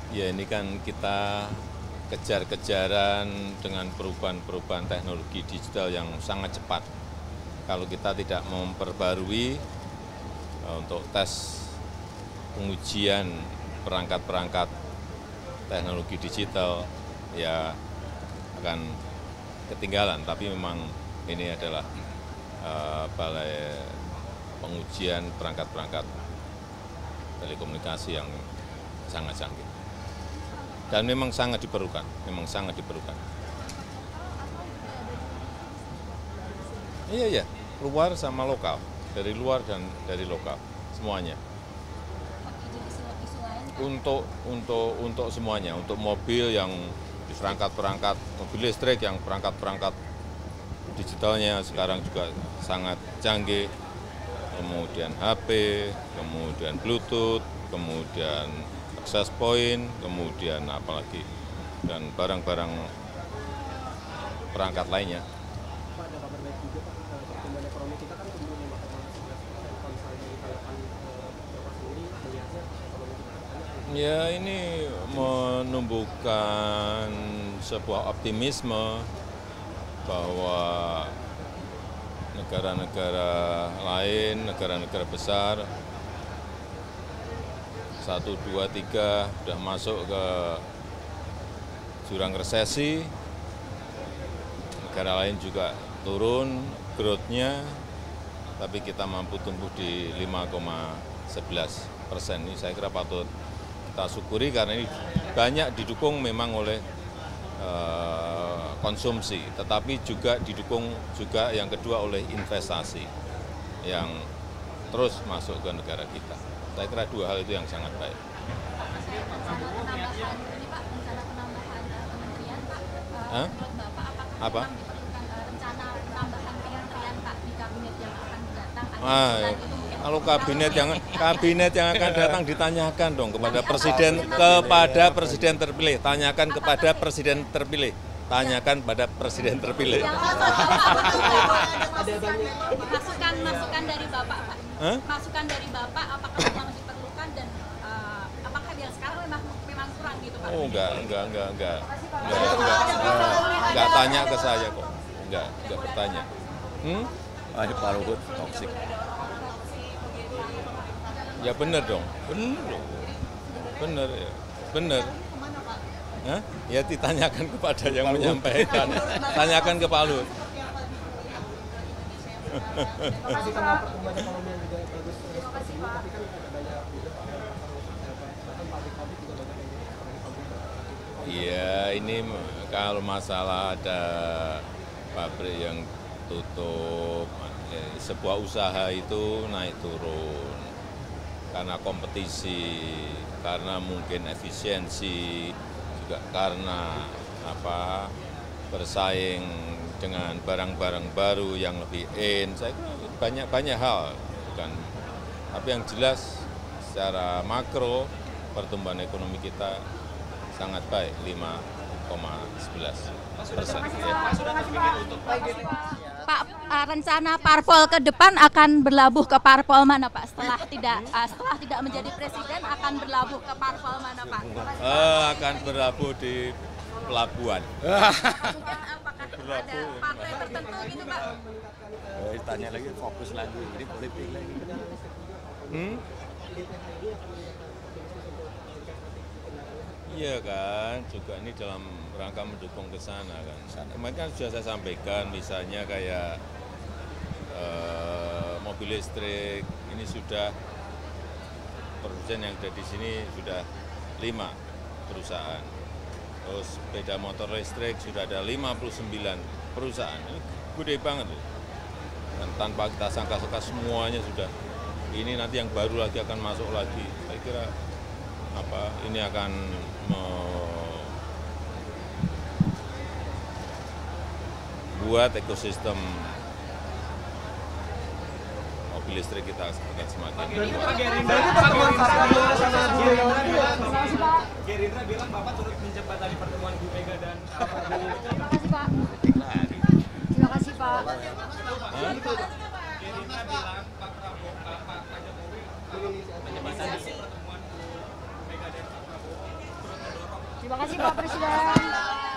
Ya ini kan kita kejar-kejaran dengan perubahan-perubahan teknologi digital yang sangat cepat. Kalau kita tidak memperbarui untuk tes pengujian perangkat-perangkat teknologi digital, ya akan ketinggalan. Tapi memang ini adalah balai pengujian perangkat-perangkat telekomunikasi yang sangat canggih. Dan memang sangat diperlukan, Iya, iya, luar sama lokal, dari luar dan dari lokal, semuanya. Untuk semuanya, untuk mobil yang perangkat-perangkat, mobil listrik yang perangkat-perangkat digitalnya sekarang juga sangat canggih, kemudian HP, kemudian Bluetooth, kemudian access point, kemudian apalagi, dan barang-barang perangkat lainnya. Pak, ada kabar baik juga Pak, pertumbuhan ekonomi kita kan tumbuh 5,11%. Kalau misalnya kita akan Bapak sendiri melihatnya ekonomi kita akan Ya ini menumbuhkan sebuah optimisme bahwa negara-negara lain, negara-negara besar, 1, 2, 3 sudah masuk ke jurang resesi, negara lain juga turun growth-nya, tapi kita mampu tumbuh di 5,11%. Ini saya kira patut kita syukuri karena ini banyak didukung memang oleh konsumsi, tetapi juga didukung juga yang kedua oleh investasi yang terus masuk ke negara kita. Saya kira dua hal itu yang sangat baik. Rencana penambahan ini Pak, rencana penambahan kementerian Pak, Hah? menurut Bapak apakah Apa? memang diperlukan rencana penambahan kementerian Pak di kabinet yang akan datang? Kalau kabinet yang akan datang ditanyakan dong kepada presiden terpilih, tanyakan kepada presiden terpilih, tanyakan pada presiden terpilih. Masukan dari Bapak Pak. Hah? Masukan dari Bapak apakah memang diperlukan dan apakah yang sekarang memang kurang gitu Pak? Oh enggak tanya ke saya kok, enggak bertanya. Ada Pak Luhut toksik. Ya benar dong, benar ya, benar. Hah? Ya ditanyakan kepada yang menyampaikan, tanyakan ke Pak Luhut. masih tengah pertumbuhan ekonomi yang juga bagus seperti ini, tapi kan ada banyak juga bahkan pabrik-pabrik juga banyak yang pabrik. Iya, ini kalau masalah ada pabrik yang tutup, sebuah usaha itu naik turun karena kompetisi, karena mungkin efisiensi, juga karena bersaing dengan barang-barang baru yang lebih saya kira banyak hal, bukan. Tapi yang jelas secara makro pertumbuhan ekonomi kita sangat baik, 5,11%. Pak, rencana parpol ke depan akan berlabuh ke parpol mana Pak? Setelah tidak menjadi presiden akan berlabuh ke parpol mana Pak? Akan berlabuh di pelabuhan. Apakah ada partai tertentu gitu Pak? Tanya lagi, fokus lagi, ini politik lagi. Iya kan, juga ini dalam rangka mendukung ke sana kan. Kemarin kan sudah saya sampaikan, misalnya kayak mobil listrik, ini sudah produsen yang ada di sini sudah 5 perusahaan. Terus sepeda motor listrik sudah ada 59 perusahaan. Ini gede banget loh. Dan tanpa kita sangka-sangka semuanya sudah. Ini nanti yang baru lagi akan masuk lagi. Saya kira ini akan membuat ekosistem mobil listrik kita akan semakin kuat. Gerindra bilang Bapak turut menjembatani pertemuan Bu Mega dan Prabowo. Terima kasih Pak. Terima kasih Pak. Gerindra bilang Pak Prabowo, Pak Jokowi menjembatani pertemuan Bu Mega dan Pak Prabowo. Terima kasih Pak Presiden.